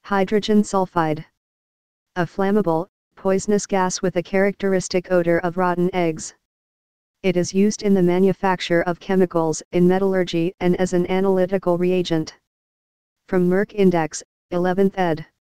Hydrogen sulfide. A flammable, poisonous gas with a characteristic odor of rotten eggs. It is used in the manufacture of chemicals, in metallurgy, and as an analytical reagent. From Merck Index, 11th ed.